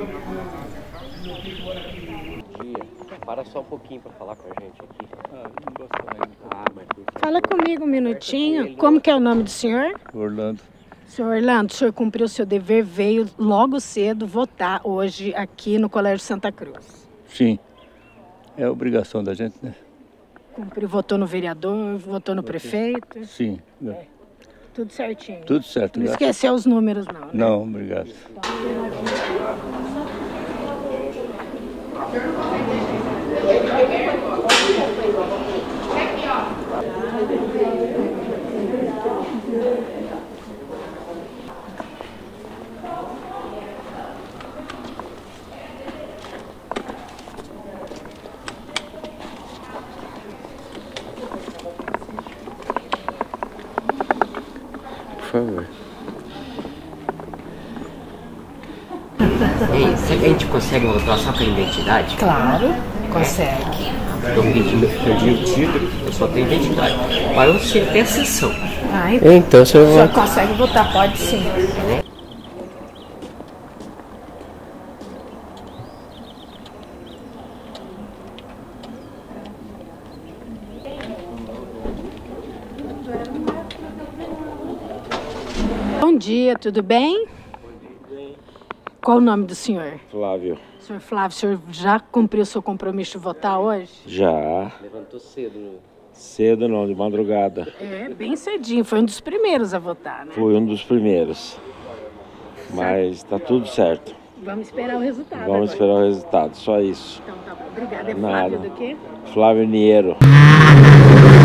Para só um pouquinho para falar com a gente aqui. Não gosto mais. Fala comigo um minutinho. Como que é o nome do senhor? Orlando. Senhor Orlando, o senhor cumpriu o seu dever, veio logo cedo votar hoje aqui no Colégio Santa Cruz. Sim. É obrigação da gente, né? Cumpriu, votou no vereador, votou no prefeito. Sim. Tudo certinho. Tudo certo. Não esqueceu os números não, né? Não, obrigado. Por favor. Ei, será que a gente consegue voltar só com a identidade? Claro, consegue. Eu perdi o título, eu só tenho identidade. Mas eu sei até a sessão. Então, o senhor consegue votar, pode sim. Bom dia, tudo bem? Qual o nome do senhor? Flávio. Senhor Flávio, o senhor já cumpriu o seu compromisso de votar hoje? Já. Levantou cedo, né? Cedo não, de madrugada. É, bem cedinho, foi um dos primeiros a votar, né? Fui um dos primeiros. Mas tá tudo certo. Vamos esperar o resultado Vamos agora. esperar o resultado, só isso. Então tá bom, obrigada. É Nada. Flávio do quê? Flávio Niero.